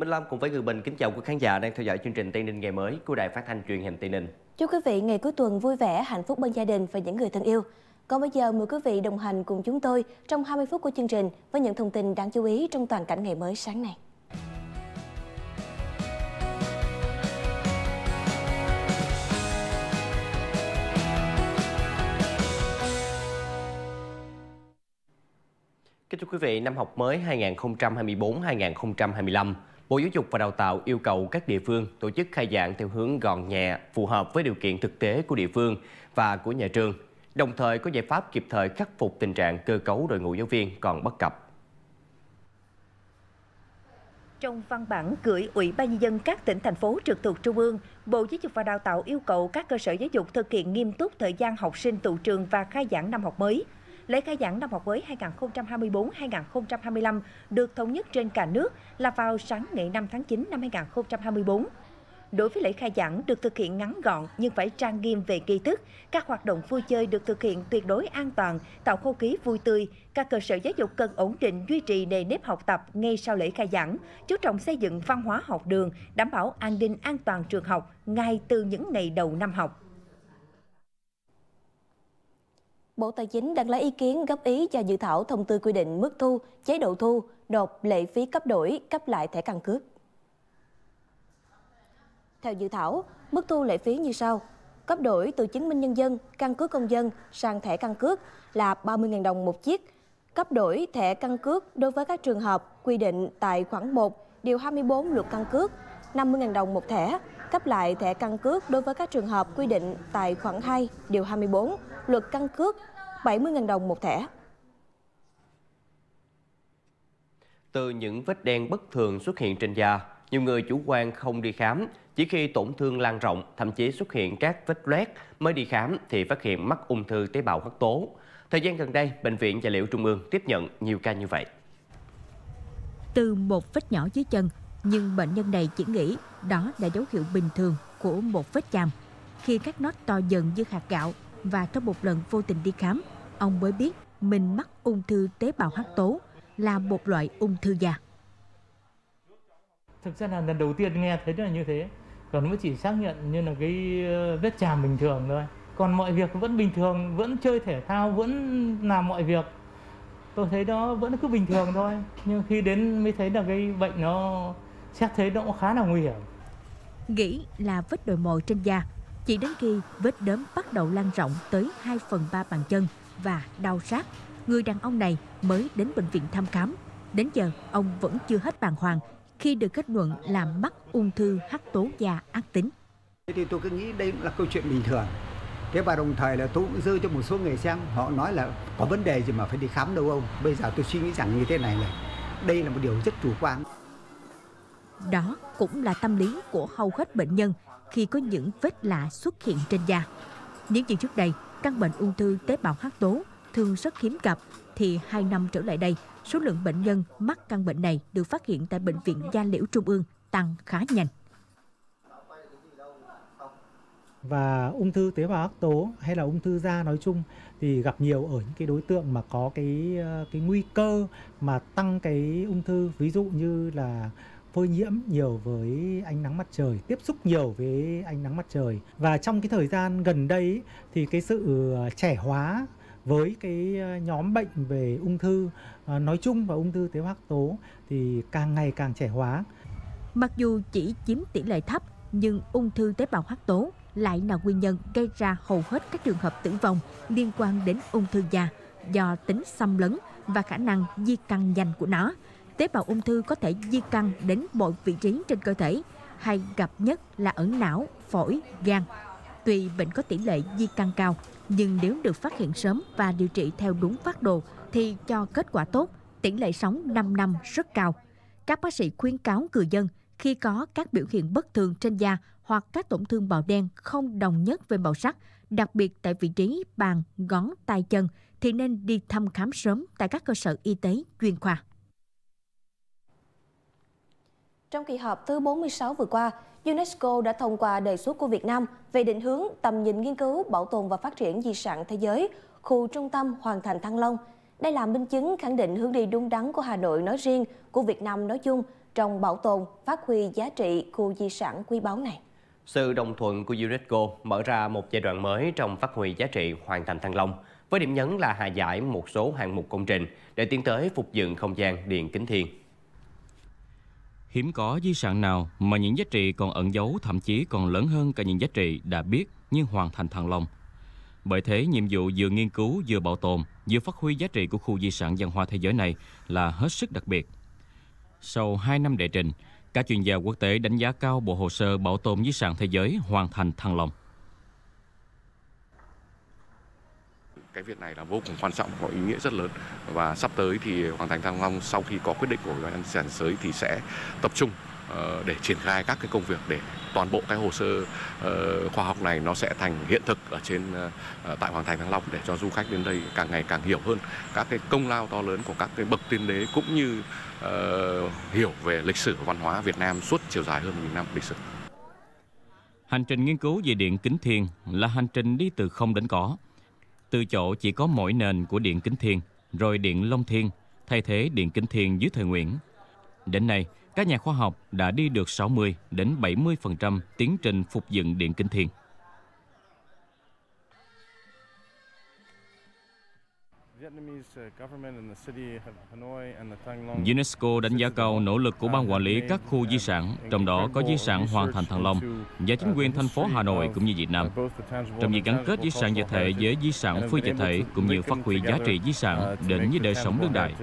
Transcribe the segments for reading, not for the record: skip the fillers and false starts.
Minh Lâm cùng với Người Bình kính chào quý khán giả đang theo dõi chương trình Tây Ninh ngày mới của Đài Phát thanh Truyền hình Tây Ninh. Chúc quý vị ngày cuối tuần vui vẻ, hạnh phúc bên gia đình và những người thân yêu. Còn bây giờ mời quý vị đồng hành cùng chúng tôi trong 20 phút của chương trình với những thông tin đáng chú ý trong toàn cảnh ngày mới sáng nay. Kính thưa quý vị, năm học mới 2024-2025, Bộ Giáo dục và Đào tạo yêu cầu các địa phương tổ chức khai giảng theo hướng gọn nhẹ, phù hợp với điều kiện thực tế của địa phương và của nhà trường, đồng thời có giải pháp kịp thời khắc phục tình trạng cơ cấu đội ngũ giáo viên còn bất cập. Trong văn bản gửi Ủy ban Nhân dân các tỉnh, thành phố trực thuộc Trung ương, Bộ Giáo dục và Đào tạo yêu cầu các cơ sở giáo dục thực hiện nghiêm túc thời gian học sinh tụ trường và khai giảng năm học mới. Lễ khai giảng năm học mới 2024-2025 được thống nhất trên cả nước là vào sáng ngày 5 tháng 9 năm 2024. Đối với lễ khai giảng được thực hiện ngắn gọn nhưng phải trang nghiêm về nghi thức, các hoạt động vui chơi được thực hiện tuyệt đối an toàn, tạo không khí vui tươi. Các cơ sở giáo dục cần ổn định duy trì nề nếp học tập ngay sau lễ khai giảng, chú trọng xây dựng văn hóa học đường, đảm bảo an ninh an toàn trường học ngay từ những ngày đầu năm học. Bộ Tài chính đang lấy ý kiến góp ý cho dự thảo thông tư quy định mức thu, chế độ thu, nộp lệ phí cấp đổi, cấp lại thẻ căn cước. Theo dự thảo, mức thu lệ phí như sau: cấp đổi từ chứng minh nhân dân, căn cước công dân sang thẻ căn cước là 30.000 đồng một chiếc. Cấp đổi thẻ căn cước đối với các trường hợp quy định tại khoản 1, điều 24 Luật Căn cước, 50.000 đồng một thẻ. Cấp lại thẻ căn cước đối với các trường hợp quy định tại khoản 2, điều 24 Luật Căn cước, 70.000 đồng một thẻ. Từ những vết đen bất thường xuất hiện trên da, nhiều người chủ quan không đi khám. Chỉ khi tổn thương lan rộng, thậm chí xuất hiện các vết loét mới đi khám thì phát hiện mắc ung thư tế bào hắc tố. Thời gian gần đây, Bệnh viện Gia Liễu Trung ương tiếp nhận nhiều ca như vậy. Từ một vết nhỏ dưới chân, nhưng bệnh nhân này chỉ nghĩ đó là dấu hiệu bình thường của một vết chàm. Khi các nốt to dần như hạt gạo và trong một lần vô tình đi khám, ông mới biết mình mắc ung thư tế bào hắc tố, là một loại ung thư da. Thực ra là lần đầu tiên nghe thấy là như thế, còn mới chỉ xác nhận như là cái vết chàm bình thường thôi. Còn mọi việc vẫn bình thường, vẫn chơi thể thao, vẫn làm mọi việc. Tôi thấy đó vẫn cứ bình thường thôi, nhưng khi đến mới thấy là cái bệnh nó xét thấy nó cũng khá là nguy hiểm. Nghĩ là vết đồi mồi trên da, chỉ đến khi vết đốm bắt đầu lan rộng tới 2/3 bàn chân và đau rát, người đàn ông này mới đến bệnh viện thăm khám. Đến giờ, ông vẫn chưa hết bàng hoàng khi được kết luận là mắc ung thư hắc tố da ác tính. Thế thì tôi cứ nghĩ đây là câu chuyện bình thường. Thế và đồng thời là tôi cũng dư cho một số người xem, họ nói là có vấn đề gì mà phải đi khám đâu ông. Bây giờ tôi suy nghĩ rằng như thế này là đây là một điều rất chủ quan. Đó cũng là tâm lý của hầu hết bệnh nhân khi có những vết lạ xuất hiện trên da. Nếu như trước đây, căn bệnh ung thư tế bào hắc tố thường rất hiếm gặp, thì 2 năm trở lại đây, số lượng bệnh nhân mắc căn bệnh này được phát hiện tại Bệnh viện Gia Liễu Trung ương tăng khá nhanh. Và ung thư tế bào hắc tố hay là ung thư da nói chung thì gặp nhiều ở những cái đối tượng mà có cái nguy cơ mà tăng cái ung thư, ví dụ như là phơi nhiễm nhiều với ánh nắng mặt trời, tiếp xúc nhiều với ánh nắng mặt trời. Và trong cái thời gian gần đây thì cái sự trẻ hóa với cái nhóm bệnh về ung thư nói chung và ung thư tế bào hắc tố thì càng ngày càng trẻ hóa. Mặc dù chỉ chiếm tỷ lệ thấp, nhưng ung thư tế bào hắc tố lại là nguyên nhân gây ra hầu hết các trường hợp tử vong liên quan đến ung thư da do tính xâm lấn và khả năng di căn nhanh của nó. Tế bào ung thư có thể di căn đến mọi vị trí trên cơ thể, hay gặp nhất là ở não, phổi, gan. Tuy bệnh có tỷ lệ di căn cao, nhưng nếu được phát hiện sớm và điều trị theo đúng phác đồ thì cho kết quả tốt, tỷ lệ sống 5 năm rất cao. Các bác sĩ khuyến cáo người dân khi có các biểu hiện bất thường trên da hoặc các tổn thương bào đen không đồng nhất về màu sắc, đặc biệt tại vị trí bàn, ngón, tay chân, thì nên đi thăm khám sớm tại các cơ sở y tế chuyên khoa. Trong kỳ họp thứ 46 vừa qua, UNESCO đã thông qua đề xuất của Việt Nam về định hướng tầm nhìn nghiên cứu, bảo tồn và phát triển di sản thế giới, khu trung tâm Hoàng Thành Thăng Long. Đây là minh chứng khẳng định hướng đi đúng đắn của Hà Nội nói riêng, của Việt Nam nói chung trong bảo tồn, phát huy giá trị khu di sản quý báu này. Sự đồng thuận của UNESCO mở ra một giai đoạn mới trong phát huy giá trị Hoàng thành Thăng Long, với điểm nhấn là hạ giải một số hạng mục công trình để tiến tới phục dựng không gian Điện Kính Thiên. Hiếm có di sản nào mà những giá trị còn ẩn giấu thậm chí còn lớn hơn cả những giá trị đã biết như Hoàng thành Thăng Long. Bởi thế, nhiệm vụ vừa nghiên cứu, vừa bảo tồn, vừa phát huy giá trị của khu di sản văn hóa thế giới này là hết sức đặc biệt. Sau 2 năm đệ trình, các chuyên gia quốc tế đánh giá cao bộ hồ sơ bảo tồn di sản thế giới Hoàng thành Thăng Long. Cái việc này là vô cùng quan trọng, có ý nghĩa rất lớn, và sắp tới thì Hoàng thành Thăng Long sau khi có quyết định của Ủy ban nhân dân giới thì sẽ tập trung để triển khai các cái công việc để toàn bộ cái hồ sơ khoa học này nó sẽ thành hiện thực ở trên tại Hoàng thành Thăng Long, để cho du khách đến đây càng ngày càng hiểu hơn các cái công lao to lớn của các cái bậc tiên đế, cũng như hiểu về lịch sử văn hóa Việt Nam suốt chiều dài hơn 1000 năm lịch sử. Hành trình nghiên cứu về Điện Kính Thiên là hành trình đi từ không đến có. Từ chỗ chỉ có mỗi nền của Điện Kính Thiên, rồi Điện Long Thiên, thay thế Điện Kính Thiên dưới thời Nguyễn. Đến nay, các nhà khoa học đã đi được 60 đến 70% tiến trình phục dựng Điện Kính Thiên. UNESCO đánh giá cao nỗ lực của Ban quản lý các khu di sản, trong đó có di sản Hoàng thành Thăng Long, và chính quyền thành phố Hà Nội cũng như Việt Nam, trong việc gắn kết di sản vật thể với di sản phi vật thể, cũng như phát huy giá trị di sản đến với đời sống đương đại.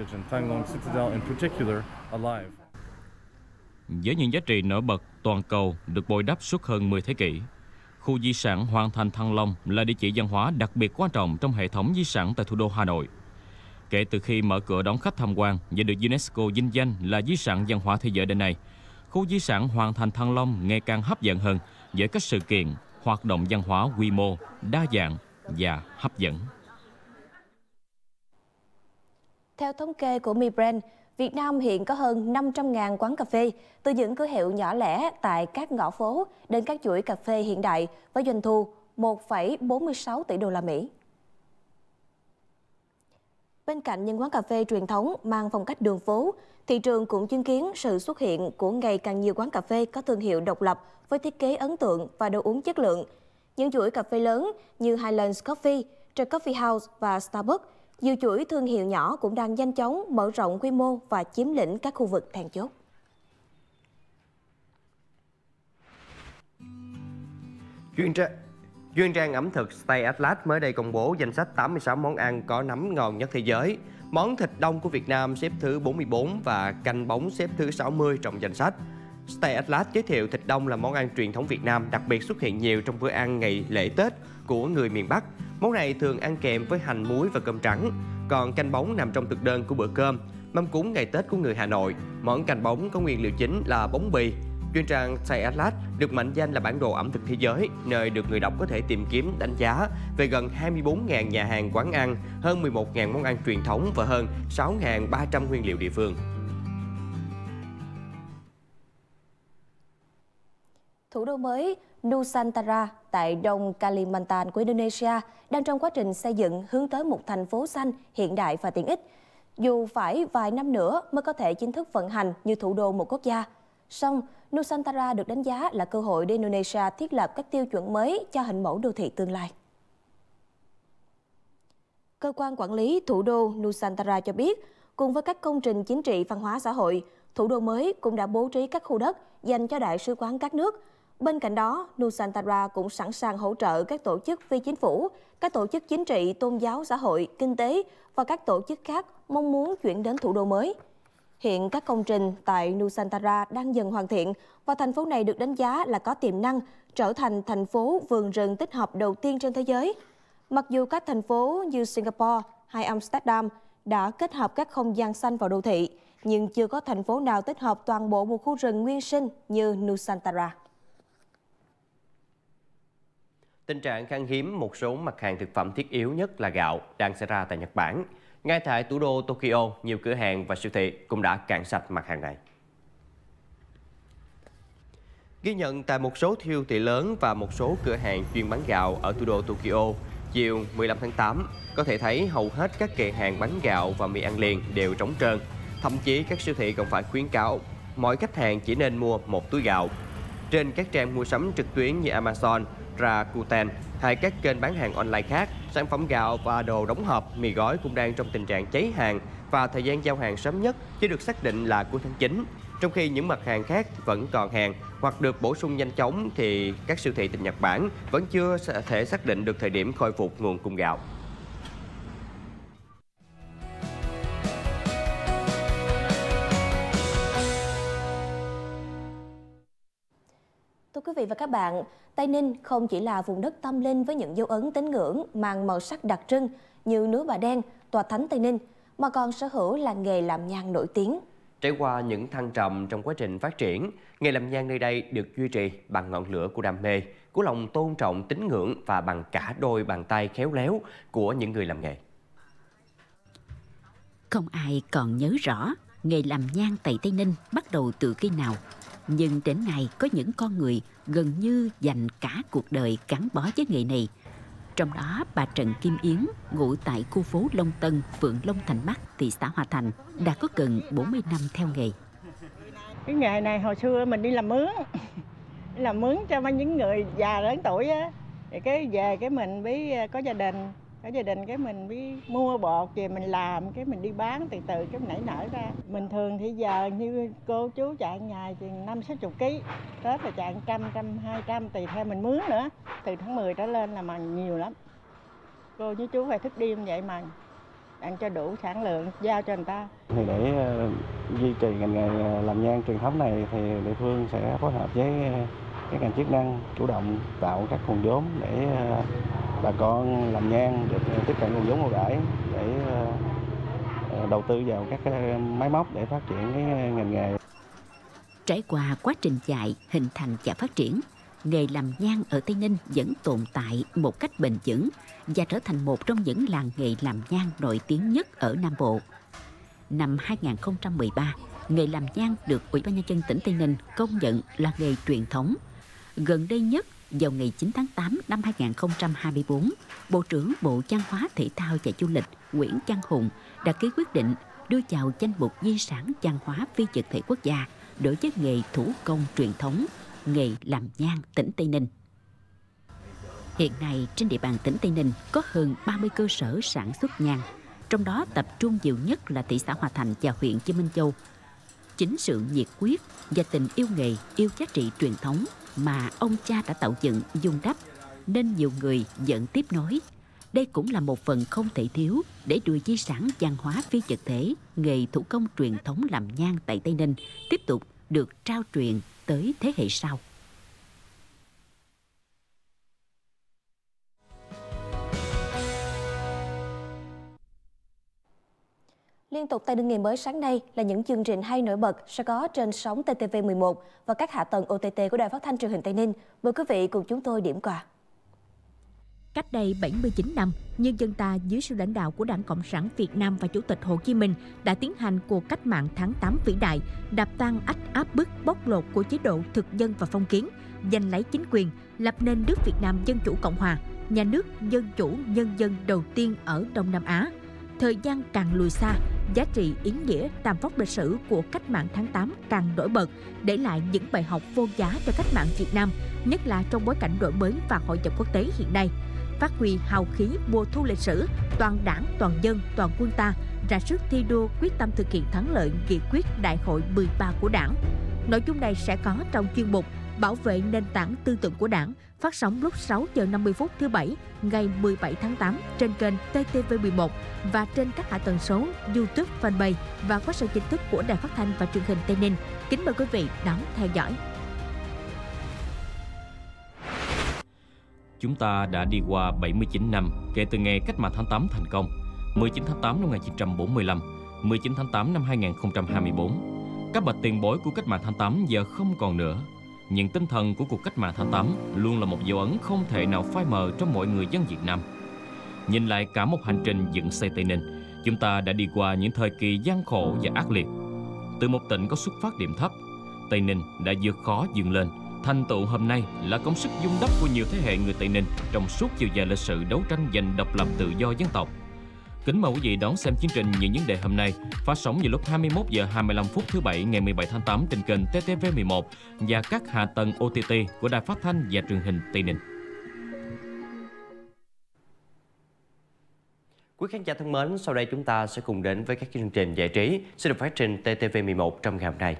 Với những giá trị nổi bật toàn cầu được bồi đắp suốt hơn 10 thế kỷ, khu di sản Hoàng thành Thăng Long là địa chỉ văn hóa đặc biệt quan trọng trong hệ thống di sản tại thủ đô Hà Nội. Kể từ khi mở cửa đón khách tham quan và được UNESCO vinh danh là di sản văn hóa thế giới đến nay, khu di sản Hoàng thành Thăng Long ngày càng hấp dẫn hơn với các sự kiện, hoạt động văn hóa quy mô, đa dạng và hấp dẫn. Theo thống kê của MiBrand, Việt Nam hiện có hơn 500.000 quán cà phê, từ những cửa hiệu nhỏ lẻ tại các ngõ phố đến các chuỗi cà phê hiện đại với doanh thu 1,46 tỷ đô la Mỹ. Bên cạnh những quán cà phê truyền thống mang phong cách đường phố, thị trường cũng chứng kiến sự xuất hiện của ngày càng nhiều quán cà phê có thương hiệu độc lập với thiết kế ấn tượng và đồ uống chất lượng. Những chuỗi cà phê lớn như Highlands Coffee, The Coffee House và Starbucks, nhiều chuỗi thương hiệu nhỏ cũng đang nhanh chóng mở rộng quy mô và chiếm lĩnh các khu vực then chốt. Chuyên trang ẩm thực Stay Atlas mới đây công bố danh sách 86 món ăn có nấm ngon nhất thế giới. Món thịt đông của Việt Nam xếp thứ 44 và canh bóng xếp thứ 60 trong danh sách. Stay Atlas giới thiệu thịt đông là món ăn truyền thống Việt Nam, đặc biệt xuất hiện nhiều trong bữa ăn ngày lễ Tết của người miền Bắc. Món này thường ăn kèm với hành muối và cơm trắng. Còn canh bóng nằm trong thực đơn của bữa cơm, mâm cúng ngày Tết của người Hà Nội. Món canh bóng có nguyên liệu chính là bóng bì. Chuyên trang Stay Atlas được mệnh danh là bản đồ ẩm thực thế giới, nơi được người đọc có thể tìm kiếm đánh giá về gần 24.000 nhà hàng quán ăn, hơn 11.000 món ăn truyền thống và hơn 6.300 nguyên liệu địa phương. Thủ đô mới Nusantara tại đông Kalimantan của Indonesia đang trong quá trình xây dựng hướng tới một thành phố xanh, hiện đại và tiện ích. Dù phải vài năm nữa mới có thể chính thức vận hành như thủ đô một quốc gia, song Nusantara được đánh giá là cơ hội để Indonesia thiết lập các tiêu chuẩn mới cho hình mẫu đô thị tương lai. Cơ quan quản lý thủ đô Nusantara cho biết, cùng với các công trình chính trị văn hóa xã hội, thủ đô mới cũng đã bố trí các khu đất dành cho đại sứ quán các nước. Bên cạnh đó, Nusantara cũng sẵn sàng hỗ trợ các tổ chức phi chính phủ, các tổ chức chính trị, tôn giáo, xã hội, kinh tế và các tổ chức khác mong muốn chuyển đến thủ đô mới. Hiện các công trình tại Nusantara đang dần hoàn thiện và thành phố này được đánh giá là có tiềm năng trở thành thành phố vườn rừng tích hợp đầu tiên trên thế giới. Mặc dù các thành phố như Singapore hay Amsterdam đã kết hợp các không gian xanh vào đô thị, nhưng chưa có thành phố nào tích hợp toàn bộ một khu rừng nguyên sinh như Nusantara. Tình trạng khan hiếm một số mặt hàng thực phẩm thiết yếu nhất là gạo đang xảy ra tại Nhật Bản. Ngay tại thủ đô Tokyo, nhiều cửa hàng và siêu thị cũng đã cạn sạch mặt hàng này. Ghi nhận tại một số siêu thị lớn và một số cửa hàng chuyên bán gạo ở thủ đô Tokyo, chiều 15 tháng 8, có thể thấy hầu hết các kệ hàng bán gạo và mì ăn liền đều trống trơn. Thậm chí các siêu thị còn phải khuyến cáo mỗi khách hàng chỉ nên mua một túi gạo. Trên các trang mua sắm trực tuyến như Amazon, Rakuten hay các kênh bán hàng online khác, sản phẩm gạo và đồ đóng hộp, mì gói cũng đang trong tình trạng cháy hàng và thời gian giao hàng sớm nhất chỉ được xác định là cuối tháng 9. Trong khi những mặt hàng khác vẫn còn hàng hoặc được bổ sung nhanh chóng thì các siêu thị tại Nhật Bản vẫn chưa thể xác định được thời điểm khôi phục nguồn cung gạo. Thưa quý vị và các bạn, Tây Ninh không chỉ là vùng đất tâm linh với những dấu ấn tín ngưỡng mang màu sắc đặc trưng như núi Bà Đen, tòa thánh Tây Ninh, mà còn sở hữu làng nghề làm nhang nổi tiếng. Trải qua những thăng trầm trong quá trình phát triển, nghề làm nhang nơi đây được duy trì bằng ngọn lửa của đam mê, của lòng tôn trọng tín ngưỡng và bằng cả đôi bàn tay khéo léo của những người làm nghề. Không ai còn nhớ rõ nghề làm nhang tại Tây Ninh bắt đầu từ khi nào. Nhưng đến nay có những con người gần như dành cả cuộc đời gắn bó với nghề này. Trong đó bà Trần Kim Yến, ngụ tại khu phố Long Tân, phường Long Thành Bắc, thị xã Hòa Thành, đã có gần 40 năm theo nghề. Cái nghề này hồi xưa mình đi làm mướn cho những người già lớn tuổi á. Thì cái về cái mình với có gia đình cái mình với mua bột về mình làm, cái mình đi bán từ từ cái nảy nở ra. Bình thường thì giờ như cô chú chạy ngày thì 50-60 kg, Tết là chạy 100-200 tùy theo mình mướn nữa. Từ tháng 10 trở lên là mà nhiều lắm. Cô với chú phải thức đêm vậy mà ăn cho đủ sản lượng giao cho người ta. Thì để duy trì ngành nghề làm nhang truyền thống này thì địa phương sẽ phối hợp với các ngành chức năng chủ động tạo các nguồn vốn để bà con làm nhang được tiếp cận nguồn vốn ưu đãi để đầu tư vào các máy móc để phát triển cái ngành nghề. Trải qua quá trình dài, hình thành và phát triển, nghề làm nhang ở Tây Ninh vẫn tồn tại một cách bền vững và trở thành một trong những làng nghề làm nhang nổi tiếng nhất ở Nam Bộ. Năm 2013, nghề làm nhang được Ủy ban Nhân dân tỉnh Tây Ninh công nhận là nghề truyền thống. Gần đây nhất, vào ngày 9 tháng 8 năm 2024, Bộ trưởng Bộ Văn hóa Thể thao và Du lịch Nguyễn Văn Hùng đã ký quyết định đưa vào danh mục di sản văn hóa phi vật thể quốc gia đối với nghề thủ công truyền thống, nghề làm nhang tỉnh Tây Ninh. Hiện nay, trên địa bàn tỉnh Tây Ninh có hơn 30 cơ sở sản xuất nhang, trong đó tập trung nhiều nhất là thị xã Hòa Thành và huyện Chi Minh Châu. Chính sự nhiệt huyết và tình yêu nghề, yêu giá trị truyền thống mà ông cha đã tạo dựng vun đắp, nên nhiều người vẫn tiếp nối. Đây cũng là một phần không thể thiếu để đưa di sản văn hóa phi vật thể, nghề thủ công truyền thống làm nhang tại Tây Ninh tiếp tục được trao truyền tới thế hệ sau. Liên tục tại Đinh Ngày mới sáng nay là những chương trình hay nổi bật sẽ có trên sóng TTV11 và các hạ tầng OTT của Đài Phát thanh Truyền hình Tây Ninh. Mời quý vị cùng chúng tôi điểm qua. Cách đây 79 năm, nhân dân ta dưới sự lãnh đạo của Đảng Cộng sản Việt Nam và Chủ tịch Hồ Chí Minh đã tiến hành cuộc cách mạng tháng 8 vĩ đại, đập tan áp bức bóc lột của chế độ thực dân và phong kiến, giành lấy chính quyền, lập nên nước Việt Nam Dân chủ Cộng hòa, nhà nước dân chủ nhân dân đầu tiên ở Đông Nam Á. Thời gian càng lùi xa, giá trị ý nghĩa tầm vóc lịch sử của cách mạng tháng 8 càng nổi bật, để lại những bài học vô giá cho cách mạng Việt Nam, nhất là trong bối cảnh đổi mới và hội nhập quốc tế hiện nay. Phát huy hào khí mùa thu lịch sử, toàn Đảng, toàn dân, toàn quân ta ra sức thi đua quyết tâm thực hiện thắng lợi nghị quyết Đại hội 13 của Đảng. Nội dung này sẽ có trong chuyên mục Bảo vệ nền tảng tư tưởng của Đảng, phát sóng lúc 6 giờ 50 phút thứ Bảy ngày 17 tháng 8 trên kênh TTV11 và trên các hạ tầng số YouTube, Fanpage và website chính thức của Đài Phát thanh và Truyền hình Tây Ninh. Kính mời quý vị đón theo dõi. Chúng ta đã đi qua 79 năm kể từ ngày cách mạng tháng 8 thành công, 19 tháng 8 năm 1945, 19 tháng 8 năm 2024. Các bậc tiền bối của cách mạng tháng 8 giờ không còn nữa. Nhưng tinh thần của cuộc cách mạng tháng 8 luôn là một dấu ấn không thể nào phai mờ trong mọi người dân Việt Nam. Nhìn lại cả một hành trình dựng xây Tây Ninh, chúng ta đã đi qua những thời kỳ gian khổ và ác liệt. Từ một tỉnh có xuất phát điểm thấp, Tây Ninh đã vượt khó vươn lên. Thành tựu hôm nay là công sức vun đắp của nhiều thế hệ người Tây Ninh trong suốt chiều dài lịch sử đấu tranh giành độc lập tự do dân tộc. Kính mời quý vị đón xem chương trình Những vấn đề hôm nay phát sóng vào lúc 21 giờ 25 phút thứ Bảy ngày 17 tháng 8 trên kênh TTV11 và các hạ tầng OTT của Đài Phát thanh và Truyền hình Tây Ninh. Quý khán giả thân mến, sau đây chúng ta sẽ cùng đến với các chương trình giải trí sẽ được phát trên TTV11 trong ngày hôm nay.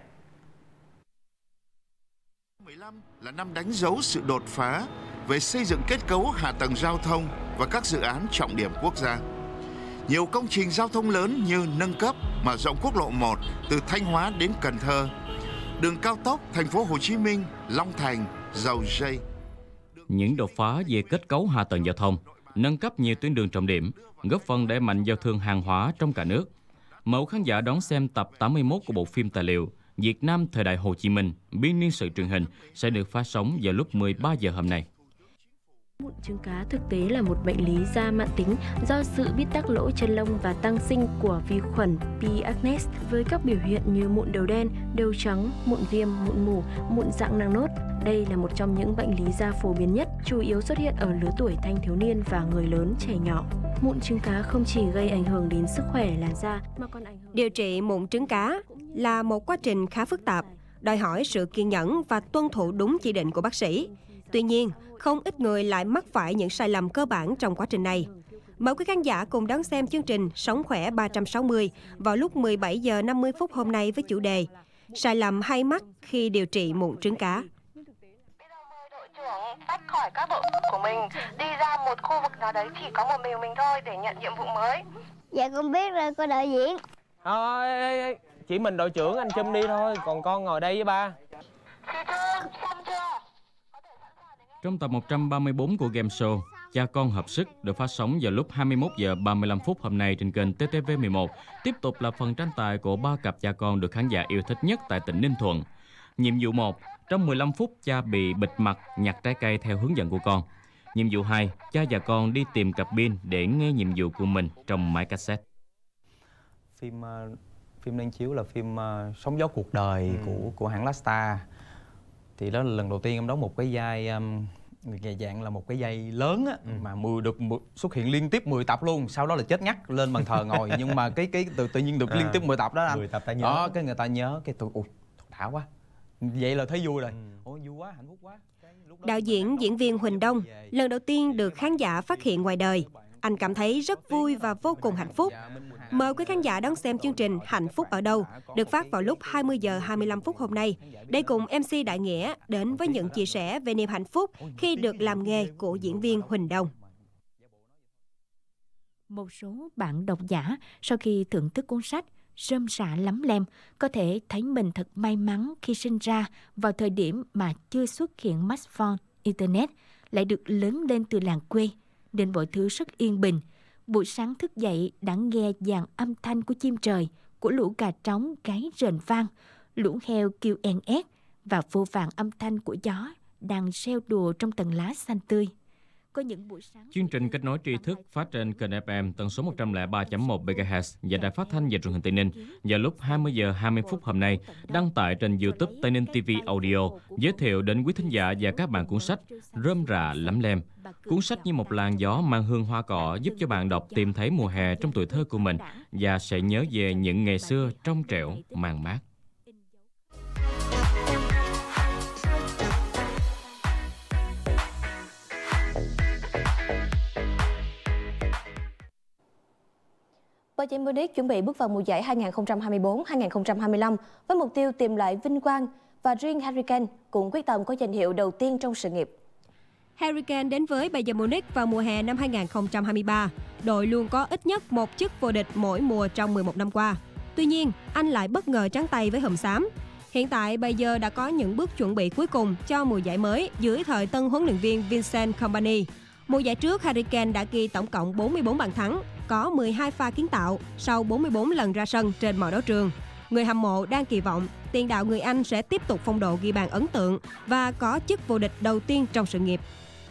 2015 là năm đánh dấu sự đột phá về xây dựng kết cấu hạ tầng giao thông và các dự án trọng điểm quốc gia. Nhiều công trình giao thông lớn như nâng cấp, mở rộng quốc lộ 1 từ Thanh Hóa đến Cần Thơ, đường cao tốc Thành phố Hồ Chí Minh, Long Thành, Dầu Giây. Những đột phá về kết cấu hạ tầng giao thông, nâng cấp nhiều tuyến đường trọng điểm, góp phần đẩy mạnh giao thương hàng hóa trong cả nước. Mời khán giả đón xem tập 81 của bộ phim tài liệu Việt Nam thời đại Hồ Chí Minh, biên niên sử truyền hình sẽ được phát sóng vào lúc 13 giờ hôm nay. Mụn trứng cá thực tế là một bệnh lý da mãn tính do sự bít tắc lỗ chân lông và tăng sinh của vi khuẩn P. acnes với các biểu hiện như mụn đầu đen, đầu trắng, mụn viêm, mụn mủ, mụn dạng nang nốt. Đây là một trong những bệnh lý da phổ biến nhất, chủ yếu xuất hiện ở lứa tuổi thanh thiếu niên và người lớn trẻ nhỏ. Mụn trứng cá không chỉ gây ảnh hưởng đến sức khỏe làn da mà còn ảnh hưởng. Điều trị mụn trứng cá là một quá trình khá phức tạp, đòi hỏi sự kiên nhẫn và tuân thủ đúng chỉ định của bác sĩ. Tuy nhiên, không ít người lại mắc phải những sai lầm cơ bản trong quá trình này. Mời quý khán giả cùng đón xem chương trình Sống khỏe 360 vào lúc 17 giờ 50 phút hôm nay với chủ đề Sai lầm hay mắc khi điều trị mụn trứng cá. Tách khỏi các bộ của mình, đi ra một khu vực nào đấy chỉ có một mình thôi để nhận nhiệm vụ mới. Dạ con biết rồi, cô đạo diễn. Thôi, chỉ mình đội trưởng anh Trâm đi thôi, còn con ngồi đây với ba. Trong tập 134 của game show Cha Con Hợp Sức được phát sóng vào lúc 21 giờ 35 phút hôm nay trên kênh TTV11, tiếp tục là phần tranh tài của 3 cặp cha con được khán giả yêu thích nhất tại tỉnh Ninh Thuận. Nhiệm vụ 1, trong 15 phút cha bị bịt mặt nhặt trái cây theo hướng dẫn của con. Nhiệm vụ 2, cha và con đi tìm cặp pin để nghe nhiệm vụ của mình trong máy cassette. Phim đang chiếu là phim Sóng gió cuộc đời của hãng Lasta. Thì đó là lần đầu tiên em đóng một cái vai dạng là một cái vai lớn á, mà xuất hiện liên tiếp 10 tập luôn, sau đó là chết ngắt lên bàn thờ ngồi. Nhưng mà cái tự nhiên được liên tiếp 10 tập đó anh. 10 tập ta nhớ. Đó, cái người ta nhớ, cái tôi đã quá. Vậy là thấy vui rồi. Vui quá, hạnh phúc quá. Đạo diễn, diễn viên Huỳnh Đông lần đầu tiên được khán giả phát hiện ngoài đời. Anh cảm thấy rất vui và vô cùng hạnh phúc. Mời quý khán giả đón xem chương trình Hạnh phúc ở đâu được phát vào lúc 20 giờ 25 phút hôm nay. Đây cùng MC Đại Nghĩa đến với những chia sẻ về niềm hạnh phúc khi được làm nghề của diễn viên Huỳnh Đông. Một số bạn độc giả sau khi thưởng thức cuốn sách Rơm rạ lắm lem có thể thấy mình thật may mắn khi sinh ra vào thời điểm mà chưa xuất hiện smartphone, internet, lại được lớn lên từ làng quê, nên mọi thứ rất yên bình. Buổi sáng thức dậy đã nghe dàn âm thanh của chim trời, của lũ gà trống gáy rền vang, lũ heo kêu en ét và vô vàn âm thanh của gió đang reo đùa trong tầng lá xanh tươi. Có những buổi sáng... Chương trình Kết nối tri thức phát trên kênh FM tần số 103.1 MHz và Đài Phát thanh và Truyền hình Tây Ninh vào lúc 20 giờ 20 phút hôm nay, đăng tải trên YouTube Tây Ninh TV Audio, giới thiệu đến quý thính giả và các bạn cuốn sách Rơm rạ lắm lem. Cuốn sách như một làn gió mang hương hoa cỏ giúp cho bạn đọc tìm thấy mùa hè trong tuổi thơ của mình và sẽ nhớ về những ngày xưa trong trẻo, màn mát. Bayern Munich chuẩn bị bước vào mùa giải 2024-2025 với mục tiêu tìm lại vinh quang và riêng Harry Kane cũng quyết tâm có danh hiệu đầu tiên trong sự nghiệp. Harry Kane đến với Bayern Munich vào mùa hè năm 2023. Đội luôn có ít nhất một chức vô địch mỗi mùa trong 11 năm qua. Tuy nhiên, anh lại bất ngờ trắng tay với hùm xám. Hiện tại, Bayern đã có những bước chuẩn bị cuối cùng cho mùa giải mới dưới thời tân huấn luyện viên Vincent Kompany. Mùa giải trước, Harry Kane đã ghi tổng cộng 44 bàn thắng, có 12 pha kiến tạo sau 44 lần ra sân trên mọi đấu trường. Người hâm mộ đang kỳ vọng tiền đạo người Anh sẽ tiếp tục phong độ ghi bàn ấn tượng và có chức vô địch đầu tiên trong sự nghiệp.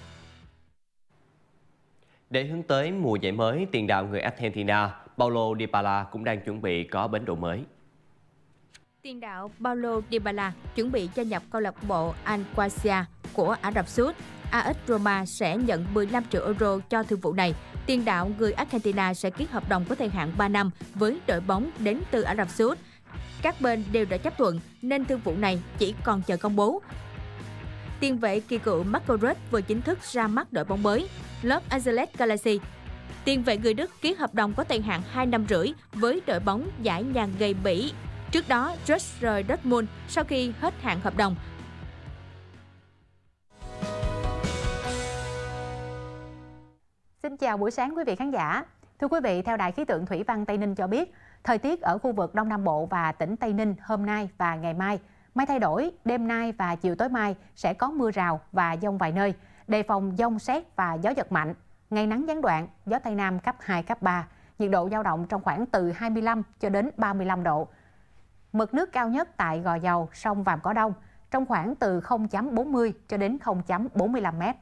Để hướng tới mùa giải mới, tiền đạo người Argentina Paulo Dybala cũng đang chuẩn bị có bến đỗ mới. Tiền đạo Paulo Dybala chuẩn bị gia nhập câu lạc bộ Al Qassia của Ả Rập Xê Út. AS Roma sẽ nhận 15 triệu euro cho thương vụ này. Tiền đạo người Argentina sẽ ký hợp đồng có thời hạn 3 năm với đội bóng đến từ Ả Rập Xê Út. Các bên đều đã chấp thuận nên thương vụ này chỉ còn chờ công bố. Tiền vệ kỳ cựu Marco Reus vừa chính thức ra mắt đội bóng mới Los Angeles Galaxy. Tiền vệ người Đức ký hợp đồng có thời hạn 2 năm rưỡi với đội bóng giải nhà nghề Bỉ. Trước đó, Reus rời Dortmund sau khi hết hạn hợp đồng. Xin chào buổi sáng quý vị khán giả. Thưa quý vị, theo Đài khí tượng thủy văn Tây Ninh cho biết, thời tiết ở khu vực Đông Nam Bộ và tỉnh Tây Ninh hôm nay và ngày mai, mây thay đổi, đêm nay và chiều tối mai sẽ có mưa rào và dông vài nơi, đề phòng dông sét và gió giật mạnh. Ngày nắng gián đoạn, gió Tây Nam cấp 2, cấp 3, nhiệt độ dao động trong khoảng từ 25 cho đến 35 độ. Mực nước cao nhất tại Gò Dầu, sông Vàm Cỏ Đông, trong khoảng từ 0.40 cho đến 0.45 mét.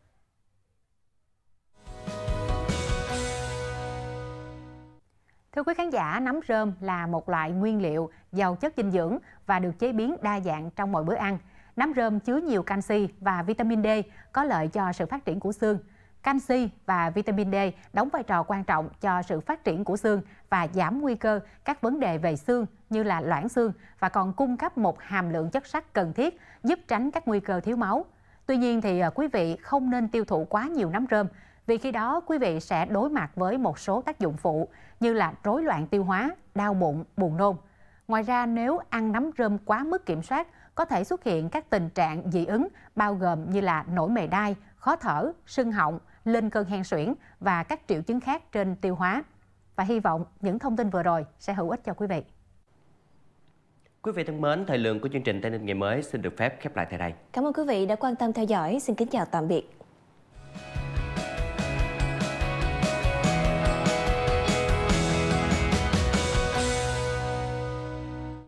Thưa quý khán giả, nấm rơm là một loại nguyên liệu giàu chất dinh dưỡng và được chế biến đa dạng trong mọi bữa ăn. Nấm rơm chứa nhiều canxi và vitamin D có lợi cho sự phát triển của xương. Canxi và vitamin D đóng vai trò quan trọng cho sự phát triển của xương và giảm nguy cơ các vấn đề về xương như là loãng xương và còn cung cấp một hàm lượng chất sắt cần thiết giúp tránh các nguy cơ thiếu máu. Tuy nhiên thì quý vị không nên tiêu thụ quá nhiều nấm rơm vì khi đó quý vị sẽ đối mặt với một số tác dụng phụ như là rối loạn tiêu hóa, đau bụng, buồn nôn. Ngoài ra nếu ăn nấm rơm quá mức kiểm soát có thể xuất hiện các tình trạng dị ứng bao gồm như là nổi mề đay, khó thở, sưng họng, lên cơn hen suyễn và các triệu chứng khác trên tiêu hóa. Và hy vọng những thông tin vừa rồi sẽ hữu ích cho quý vị. Quý vị thân mến, thời lượng của chương trình Tây Ninh ngày mới xin được phép khép lại tại đây. Cảm ơn quý vị đã quan tâm theo dõi. Xin kính chào tạm biệt.